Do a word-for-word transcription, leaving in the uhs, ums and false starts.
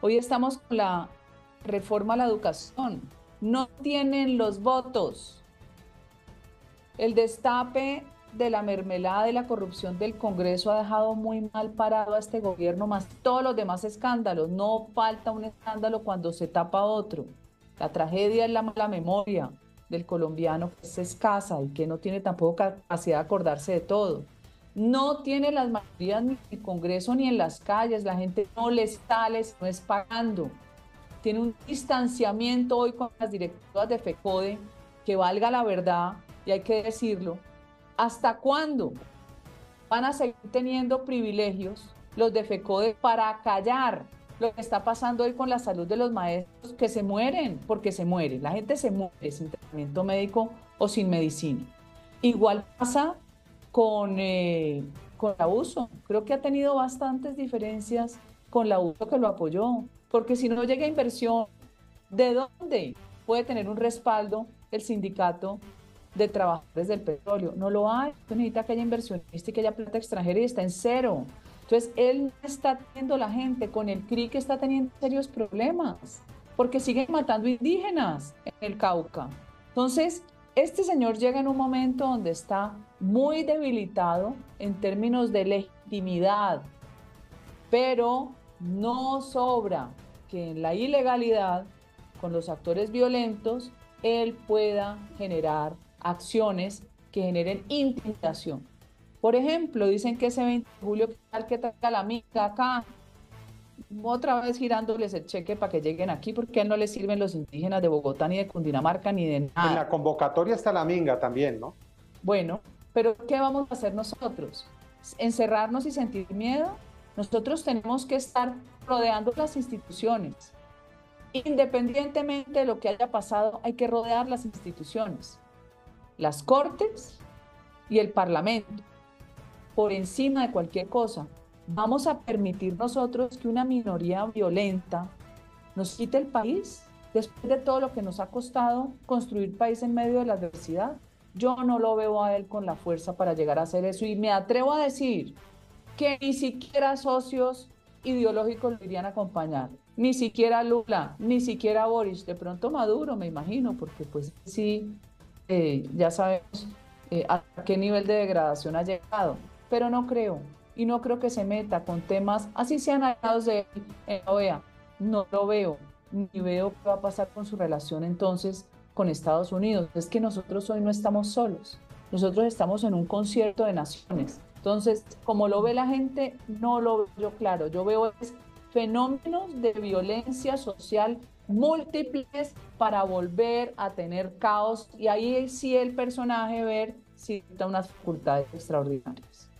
Hoy estamos con la reforma a la educación. No tienen los votos. El destape de la mermelada de la corrupción del Congreso ha dejado muy mal parado a este gobierno, más todos los demás escándalos. No falta un escándalo cuando se tapa otro. La tragedia es la mala memoria del colombiano, que es escasa y que no tiene tampoco capacidad de acordarse de todo. No tiene las mayorías ni en el Congreso ni en las calles. La gente no les sale, no es pagando. Tiene un distanciamiento hoy con las directivas de FECODE, que valga la verdad, y hay que decirlo. ¿Hasta cuándo van a seguir teniendo privilegios los de FECODE para callar lo que está pasando hoy con la salud de los maestros que se mueren? Porque se mueren, la gente se muere sin tratamiento médico o sin medicina. Igual pasa con, eh, con la uso. Creo que ha tenido bastantes diferencias con la uso que lo apoyó, porque si no llega inversión, ¿de dónde puede tener un respaldo el sindicato de trabajadores del petróleo? No lo hay. Entonces necesita que haya inversionista y que haya plata extranjera y está en cero. Entonces él no está teniendo la gente con el C R I, que está teniendo serios problemas porque siguen matando indígenas en el Cauca. Entonces, este señor llega en un momento donde está muy debilitado en términos de legitimidad, pero no sobra que en la ilegalidad, con los actores violentos, él pueda generar acciones que generen intimidación. Por ejemplo, dicen que ese veinte de julio, ¿qué tal que traiga la amiga acá? Otra vez girándoles el cheque para que lleguen aquí, porque a él no les sirven los indígenas de Bogotá, ni de Cundinamarca, ni de En nada. la convocatoria está la minga también, ¿no? Bueno, pero ¿qué vamos a hacer nosotros? ¿Encerrarnos y sentir miedo? Nosotros tenemos que estar rodeando las instituciones. Independientemente de lo que haya pasado, hay que rodear las instituciones, las cortes y el parlamento, por encima de cualquier cosa. ¿Vamos a permitir nosotros que una minoría violenta nos quite el país después de todo lo que nos ha costado construir país en medio de la adversidad? Yo no lo veo a él con la fuerza para llegar a hacer eso, y me atrevo a decir que ni siquiera socios ideológicos lo irían a acompañar, ni siquiera Lula, ni siquiera Boris, de pronto Maduro, me imagino, porque pues sí, eh, ya sabemos eh, a qué nivel de degradación ha llegado, pero no creo, y no creo que se meta con temas, así sean aliados de él en la O E A. No lo veo, ni veo qué va a pasar con su relación entonces con Estados Unidos. Es que nosotros hoy no estamos solos, nosotros estamos en un concierto de naciones. Entonces, como lo ve la gente, no lo veo yo claro. Yo veo es fenómenos de violencia social múltiples para volver a tener caos, y ahí sí el personaje ver si da unas facultades extraordinarias.